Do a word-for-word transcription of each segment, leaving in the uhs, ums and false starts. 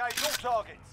Engage all targets.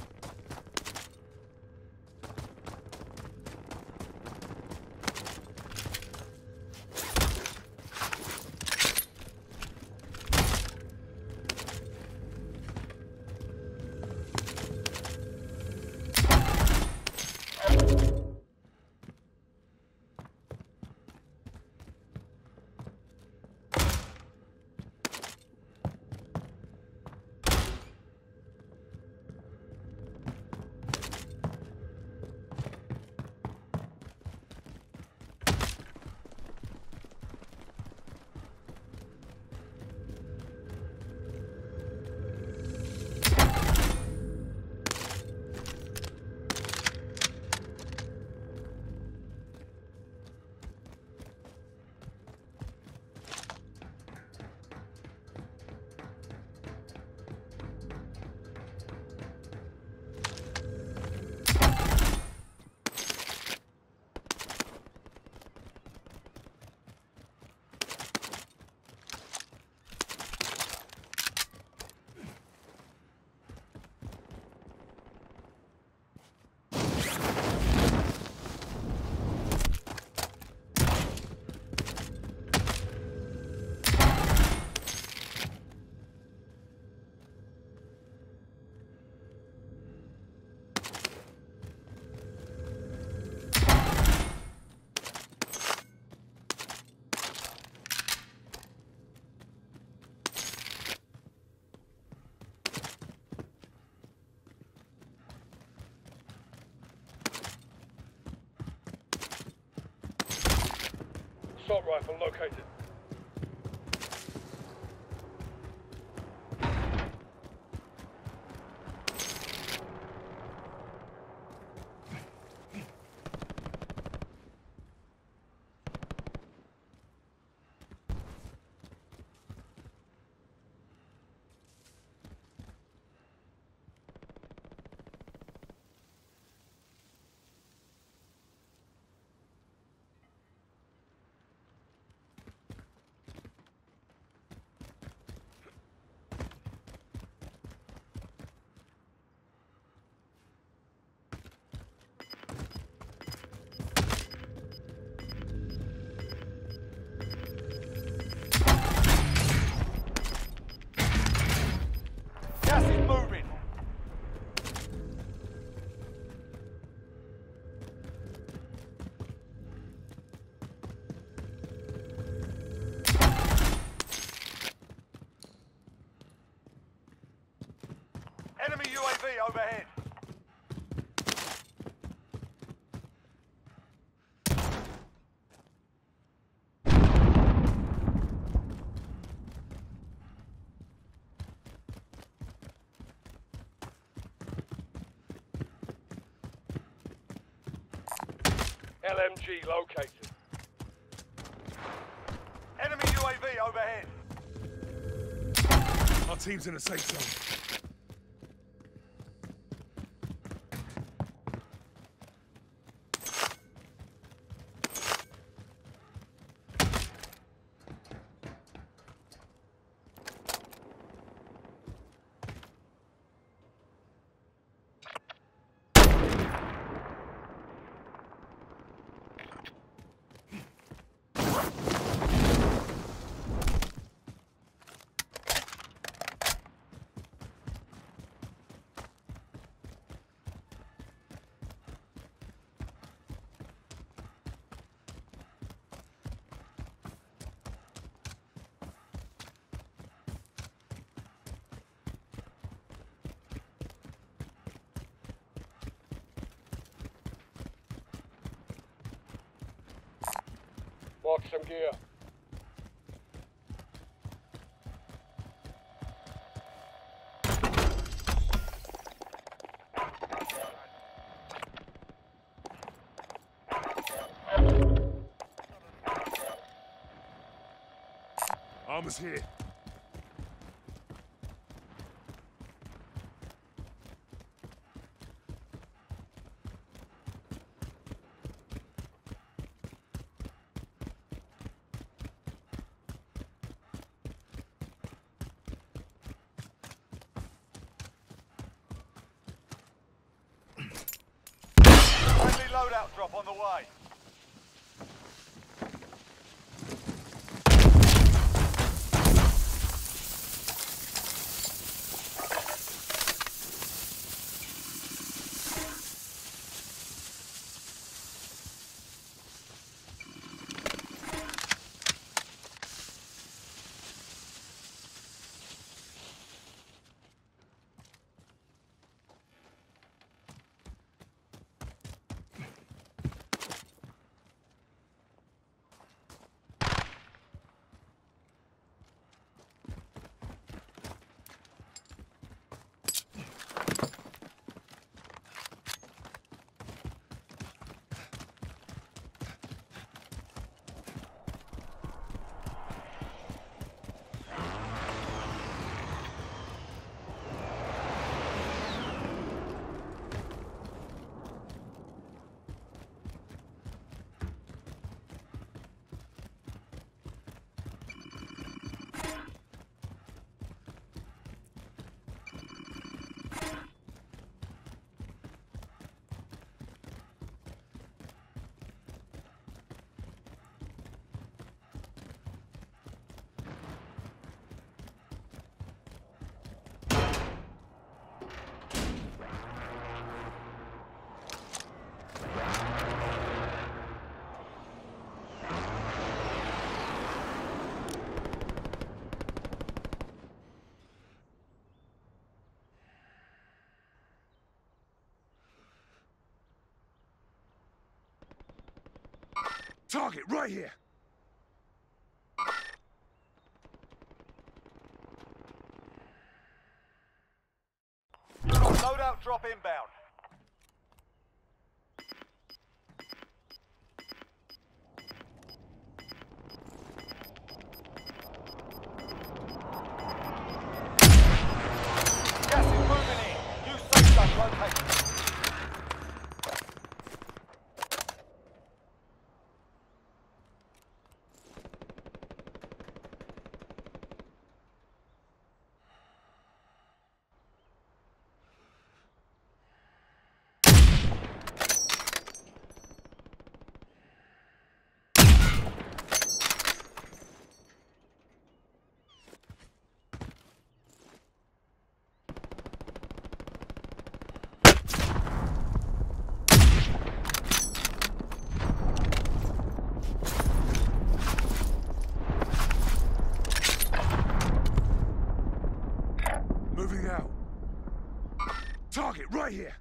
Assault rifle located. Gas is moving. Enemy U A V overhead. L M G located. Enemy U A V overhead. Our team's in a safe zone. Mark some gear. Armor's here. Loadout drop on the way. Target right here. Loadout drop inbound. Gas is moving in. New safe zone located. Moving out. Target right here.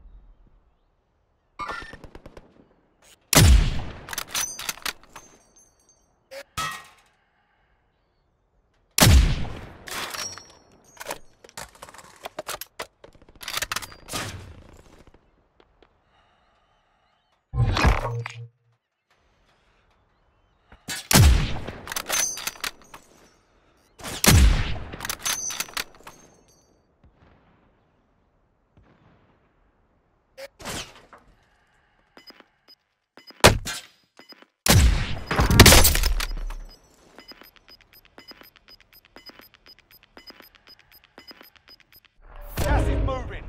Gas is moving.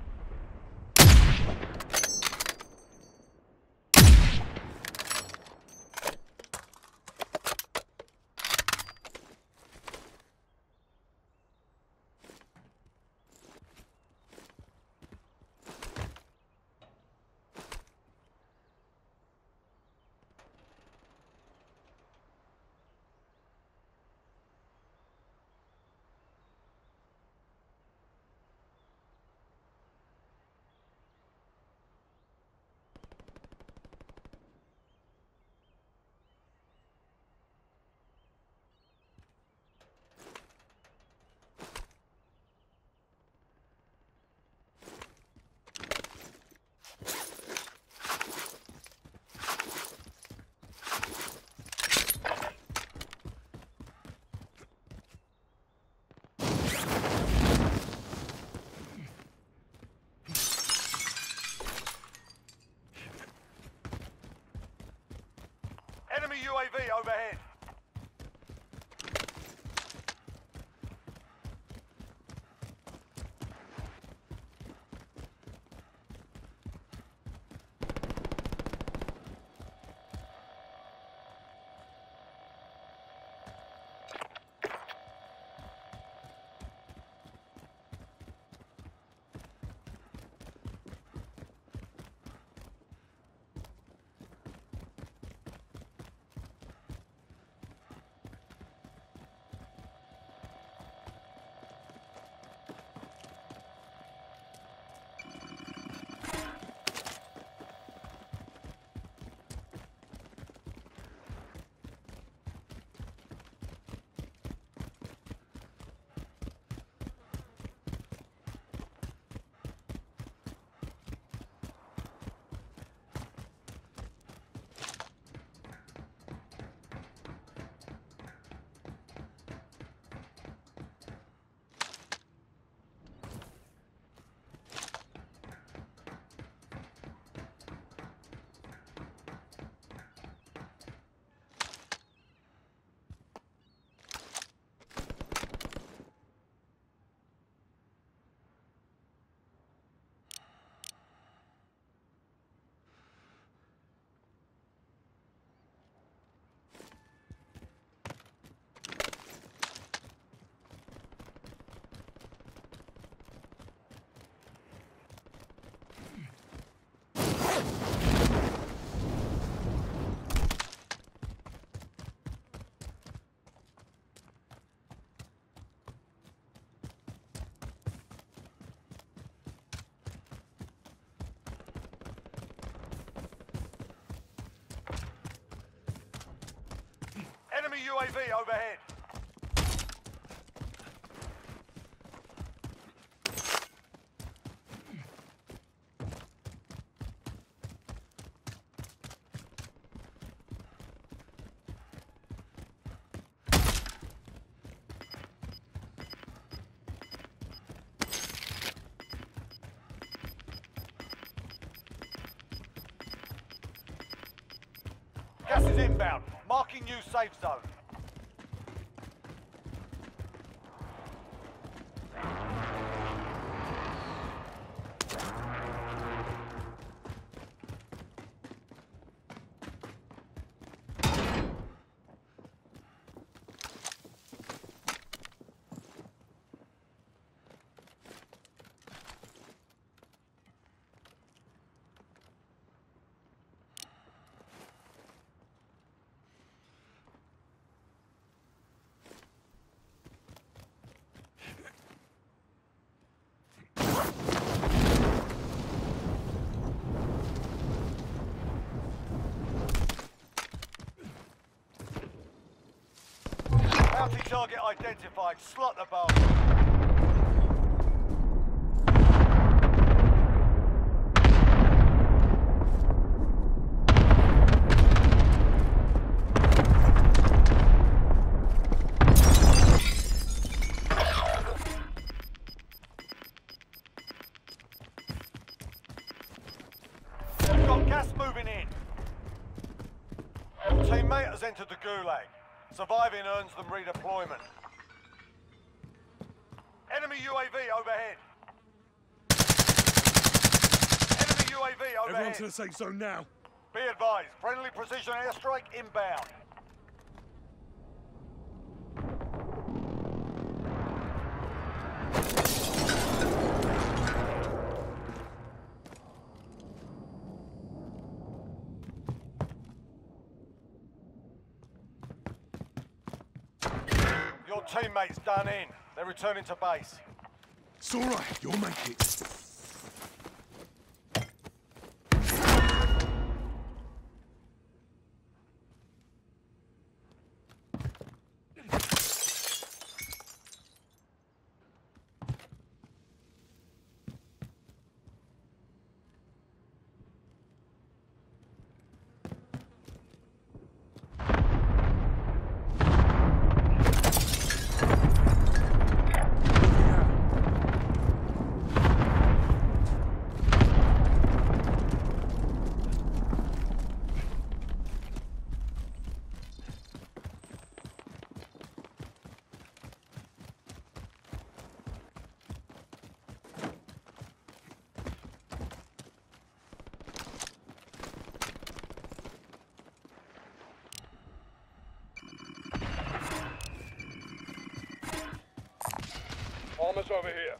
Enemy U A V overhead. Enemy U A V overhead. Gas is inbound. Marking new safe zone. Bounty target identified. Slot the bomb. We've got gas moving in. Your teammate has entered the gulag. Surviving earns them redeployment. Enemy U A V overhead. Enemy U A V overhead. Everyone to the safe zone now. Be advised, friendly precision airstrike inbound. Your teammate's done in. They're returning to base. It's all right. You'll make it. Armor's over here.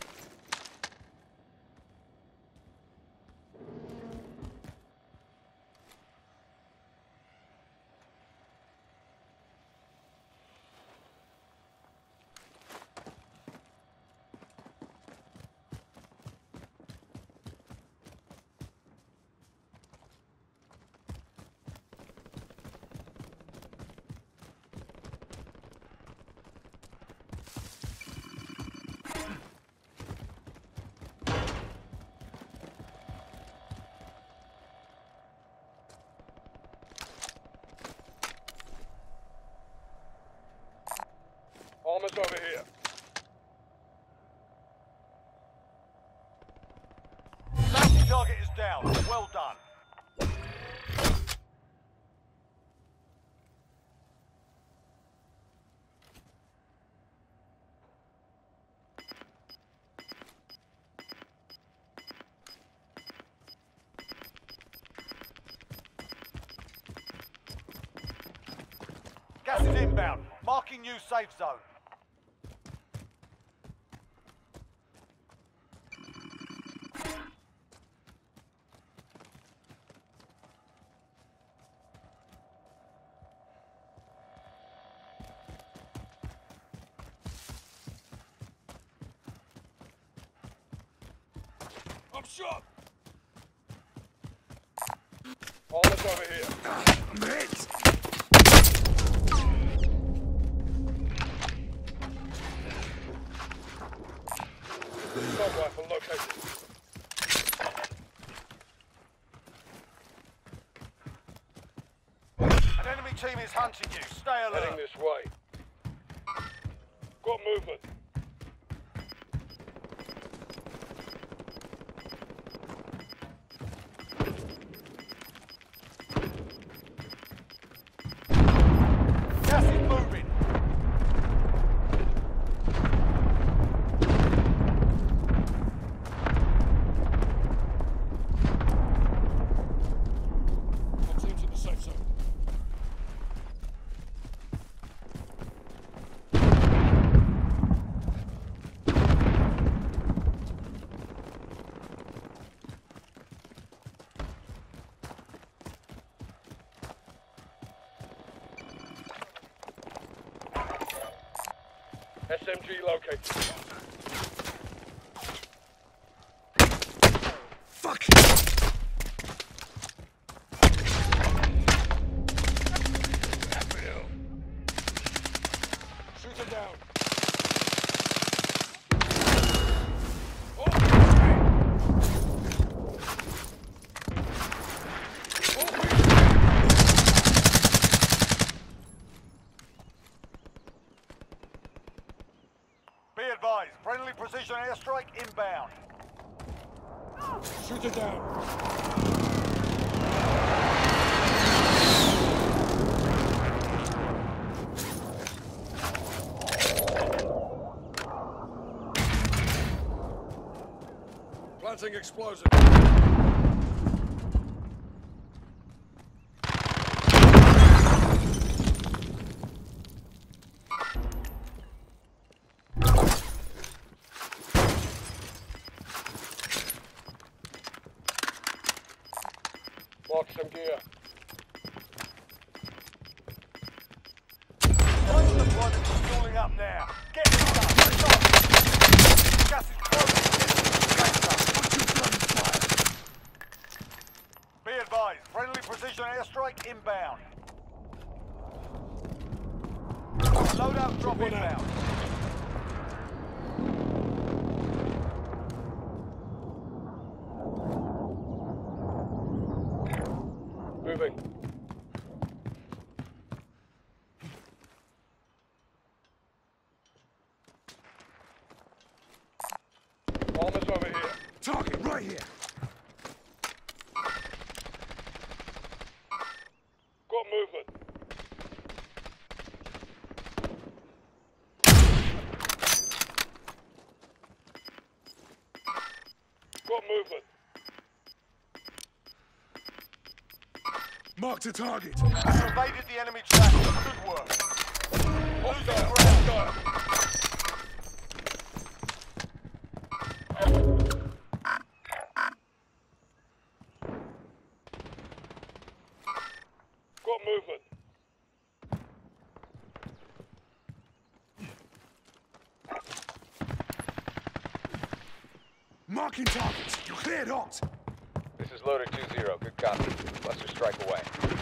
Armor's over here. Bounty target is down. Well done. Gas is inbound. Marking new safe zone. I'm shot. Armor's over here. I'm hit. Assault rifle located. An enemy team is hunting you. Stay Heading alert. this way. Got movement. Gas is moving. Our team's in the safe zone. S M G located. Fuck! Shoot him down. Be advised. Friendly precision airstrike inbound. Shoot it down. Planting explosive. Mark some gear. Close deployment is fueling up now. Get this done. Stop. Gas is closing. Be advised. Friendly precision airstrike inbound. Loadout drop One out. inbound. Moving. Armor's over here. Target right here. Got movement. Got movement. Mark the target. You evaded the enemy track. Good work. Hostile. Hostile. Got movement. Marking targets. You're cleared hot. This is Loader two zero. Good copy. Buster strike away.